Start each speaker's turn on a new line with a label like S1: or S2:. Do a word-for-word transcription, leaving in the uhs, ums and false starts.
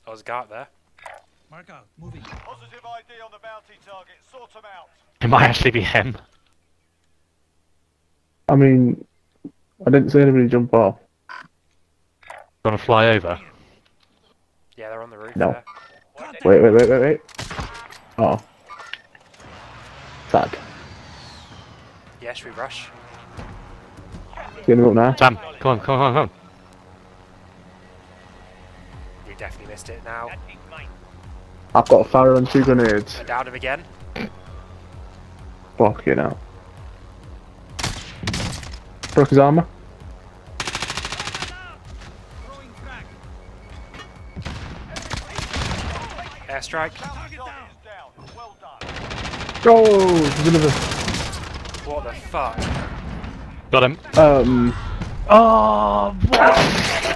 S1: Osgart there.
S2: Mark out. Moving.
S3: Positive I D on the bounty target. Sort them out.
S4: It might actually be him.
S5: I mean, I didn't see anybody jump off.
S4: Gonna fly over.
S1: Yeah, they're on the roof
S5: No.
S1: there.
S5: Wait, wait, wait, wait, wait. Oh. Tag.
S1: Yeah, should we rush?
S5: Get him up now.
S4: Sam, come on, come on, come on.
S1: We definitely missed it now.
S5: I've got a fire and two grenades.
S1: I downed him again.
S5: Fuck you now. Broke his armor.
S1: Airstrike.
S3: Target down. Well done.
S5: Oh, there's another.
S1: What the fuck?
S4: Got him.
S5: Um.
S4: Oh, what?